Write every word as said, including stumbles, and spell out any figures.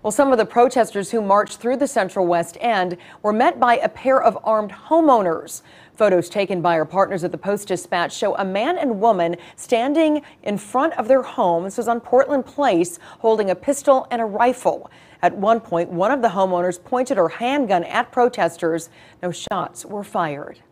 Well, some of the protesters who marched through the Central West End were met by a pair of armed homeowners. Photos taken by our partners at the Post-Dispatch show a man and woman standing in front of their home. This was on Portland Place, holding a pistol and a rifle. At one point, one of the homeowners pointed her handgun at protesters. No shots were fired.